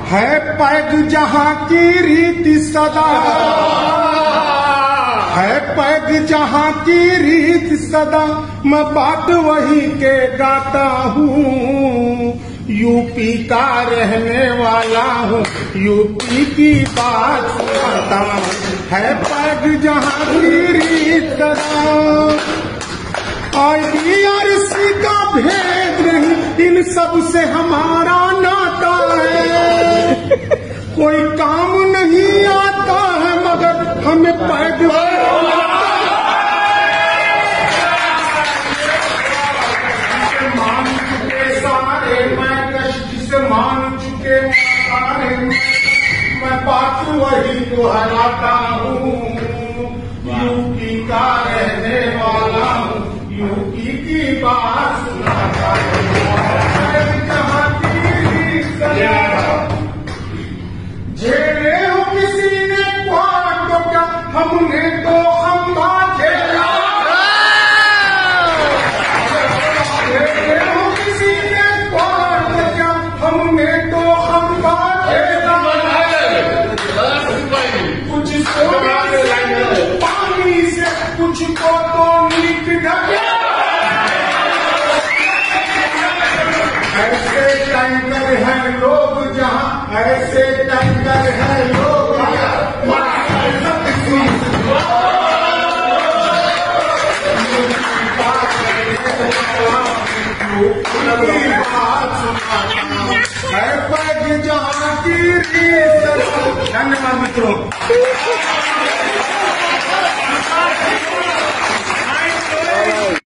है पैग जहां की रीति सदा, है पैग जहां की रीत सदा, मैं बात वही के गाता हूँ। यूपी का रहने वाला हूँ, यूपी की बात सुनाता हूँ। है पैग जहां की रीत सदा, IDRC का भेद नहीं, इन सब से हमारा नाता है। कोई काम नहीं आता है मगर हमें पैग मान चुके सारे, मैं कष्ट से मान चुके सारे, मैं बात वही दोहराता हूँ। यूपी का रहने वाला हूँ, यूपी की बात सुनाता हूँ। झेले हो किसी ने क्वार तो क्या, हमने तो खंबा झेला। झेले हो किसी ने क्वार तो क्या, हमने तो खंबा झेला। कुछ पानी से कुछ को तो नीक ढके, ऐसे टैंकर हैं लोग जहाँ, ऐसे टैंकर हैं लोग है पैग जहाँ की रीत। धन्यवाद मित्रों।